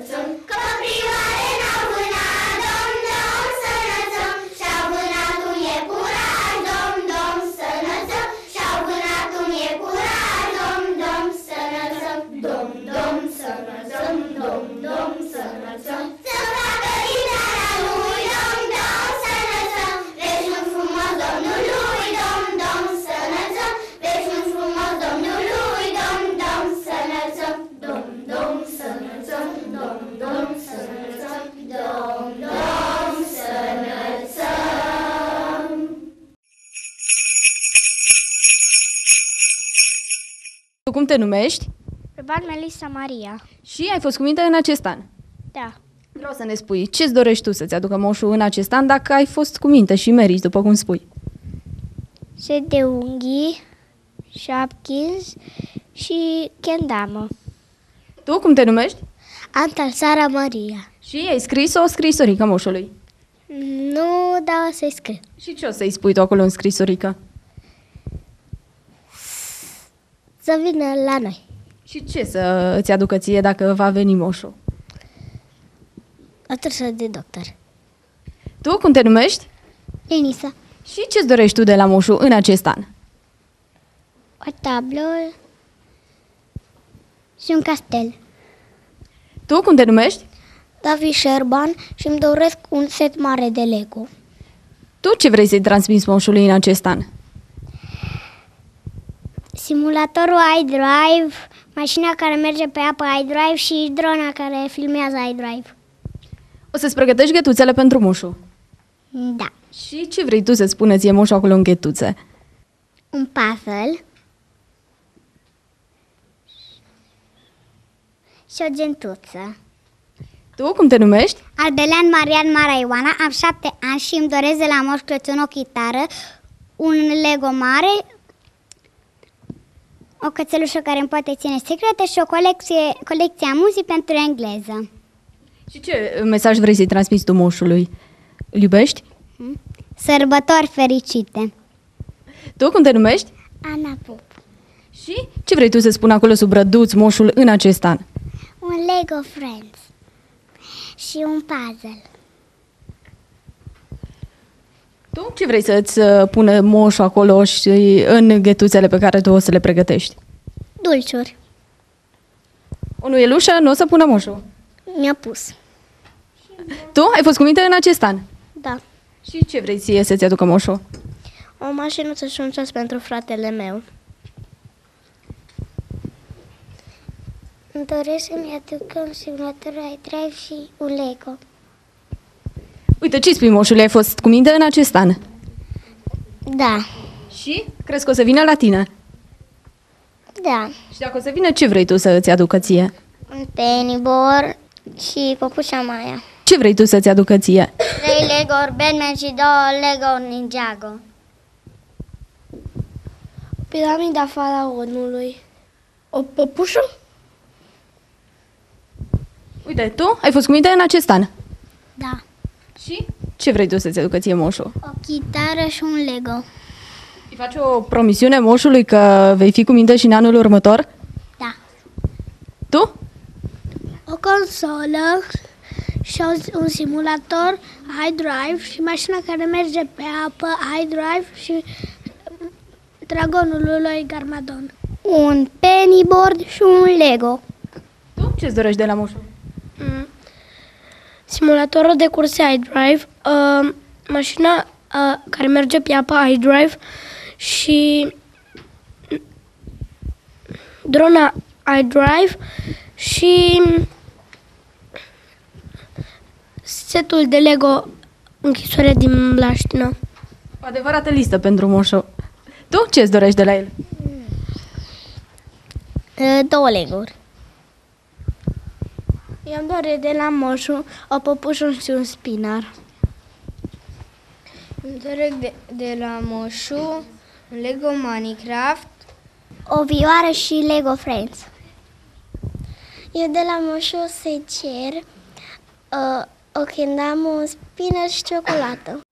sănățăm. Căprioare n-au vânat, dom, dom, sănățăm. Și-au vânat un iepuraș, dom, dom, sănățăm. Și-au vânat un iepuraș, dom, dom, sănățăm. Dom, dom, sănățăm, dom, dom, sănățăm. Să facă gitara lui, dom, dom, sănățăm. Veșnic frumos Domnului, dom, dom, sănățăm. Veșnic frumos Domnului, dom, dom, sănățăm. Dom, dom, sănățăm, dom, dom, sănățăm. Dom, dom, sănățăm. Tu cum te numești? Răban Melissa Maria. Și ai fost cuminte în acest an. Da. Vreau să ne spui, ce-ți dorești tu să-ți aducă moșul în acest an dacă ai fost cuminte și meriți, după cum spui? Set de unghii, Shopkins și kendamă. Tu cum te numești? Antal Sara Maria. Și ai scris o scrisorică moșului. Nu, dar o să-i scriu. Și ce o să-i spui tu acolo în scrisorică? Să vină la noi. Și ce să îți aducă ție dacă va veni moșul? O trăsă de doctor. Tu cum te numești? Lenisa. Și ce-ți dorești tu de la moșul în acest an? O tablă și un castel. Tu cum te numești? David Șerban și îmi doresc un set mare de Lego. Tu ce vrei să-i transmiți moșului în acest an? Simulatorul iDrive, mașina care merge pe apă iDrive și drona care filmează iDrive. O să-ți pregătești ghetuțele pentru moșul. Da. Și ce vrei tu să spună ție moșul acolo în ghetuțe? Un puzzle și o gentuță. Tu cum te numești? Albelean Marian Mara Ioana, am 7 ani și îmi doresc de la Moș Crăciun o chitară, un Lego mare, o cățelușă care îmi poate ține secrete și o colecție a muzii pentru engleză. Și ce mesaj vrei să-i transmiți tu moșului? Îl iubești? Sărbători fericite! Tu cum te numești? Ana Pup. Și ce vrei tu să spun acolo sub răduț moșul în acest an? Un Lego Friends și un puzzle. Tu ce vrei să-ți pună moșul acolo și în ghetuțele pe care tu o să le pregătești? Dulciuri. O nuielușă nu o să pună moșul. Mi-a pus. Tu ai fost cuminte în acest an? Da. Și ce vrei ție să-ți aducă moșul? O mașinuță și un ceas pentru fratele meu. Îmi doresc să-mi aducă un simulator iDrive și un Lego. Uite, ce spui moșului? Ai fost cuminte în acest an? Da. Și crezi că o să vină la tine? Da. Și dacă o să vină, ce vrei tu să-ți aducă ție? Un pennyboard și păpușa Maia. Ce vrei tu să-ți aducă ție? 3 Lego Batman și 2 Lego Ninjago. Piramida faraonului. O păpușă? Uite, tu ai fost cuminte în acest an? Da. Și ce vrei tu să-ți aducă ție moșul? O chitară și un Lego. Îi faci o promisiune moșului că vei fi cuminte și în anul următor? Da. Tu? O consolă și un simulator iDrive și mașina care merge pe apă iDrive și dragonul lui Garmadon. Un pennyboard și un Lego. Tu ce-ți dorești de la moșul? Simulatorul de curse iDrive, mașina care merge pe apă iDrive și drona iDrive și setul de Lego închisoare din Blaștină. O adevărată listă pentru moșul. Tu ce-ți dorești de la el? 2 Lego-uri. Eu-mi doresc de la moșu o păpușă și un spinar. Îmi doresc de la moșu un Lego Minecraft, O vioară și Lego Friends. Eu de la moșu o să-i cer o kendamă, un spinar și ciocolată.